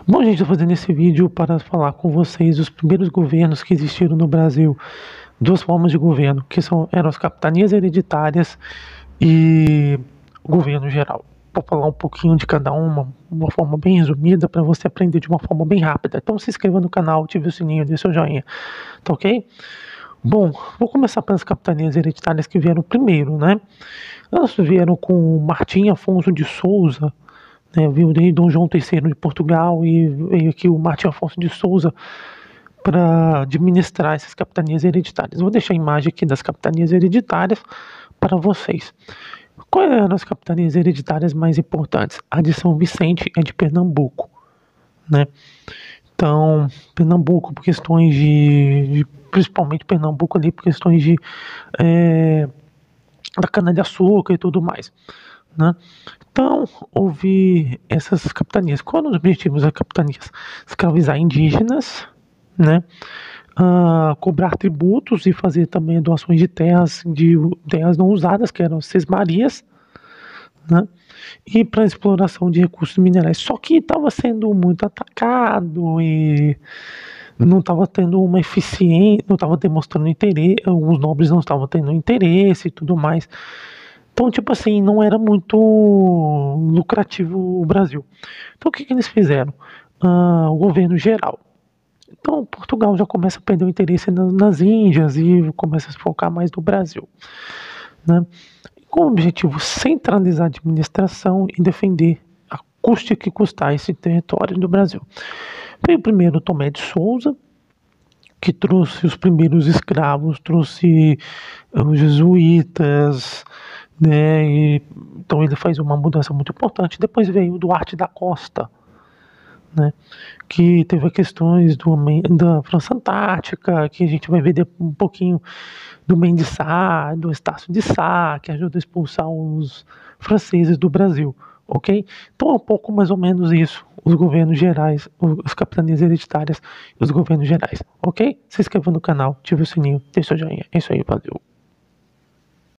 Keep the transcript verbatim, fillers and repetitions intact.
Bom, gente, estou fazendo esse vídeo para falar com vocês os primeiros governos que existiram no Brasil, duas formas de governo, que são, eram as capitanias hereditárias e o governo geral. Vou falar um pouquinho de cada uma, uma forma bem resumida, para você aprender de uma forma bem rápida. Então se inscreva no canal, ative o sininho, dê seu joinha, tá ok? Bom, vou começar pelas capitanias hereditárias que vieram primeiro, né? Elas vieram com Martim Afonso de Souza, né, veio daí Dom João terceiro de Portugal e veio aqui o Martim Afonso de Souza para administrar essas capitanias hereditárias. Vou deixar a imagem aqui das capitanias hereditárias para vocês. Quais eram as capitanias hereditárias mais importantes? A de São Vicente e a de Pernambuco, né? Então, Pernambuco por questões de, de principalmente Pernambuco ali por questões de é, da cana-de-açúcar e tudo mais, né? Então, houve essas capitanias. Quais eram os objetivos das capitanias? Escravizar indígenas, né? Uh, cobrar tributos e fazer também doações de terras, de terras não usadas, que eram sesmarias, né? E para exploração de recursos minerais. Só que estava sendo muito atacado e não estava tendo uma eficiência, não estava demonstrando interesse, os nobres não estavam tendo interesse e tudo mais. Então, tipo assim, não era muito lucrativo o Brasil. Então, o que, que eles fizeram? Ah, o governo geral. Então, Portugal já começa a perder o interesse nas, nas Índias e começa a se focar mais no Brasil, né? Com o objetivo centralizar a administração e defender a custe que custar esse território do Brasil. Veio primeiro Tomé de Souza, que trouxe os primeiros escravos, trouxe os jesuítas, né? E, então ele faz uma mudança muito importante. Depois veio o Duarte da Costa, né? Que teve questões do, da França Antártica, que a gente vai ver um pouquinho do Mendes Sá, do Estácio de Sá, que ajuda a expulsar os franceses do Brasil, ok? Então é um pouco mais ou menos isso, os governos gerais, as capitanias hereditárias e os governos gerais, ok? Se inscreva no canal, ative o sininho, deixe seu joinha, é isso aí, valeu!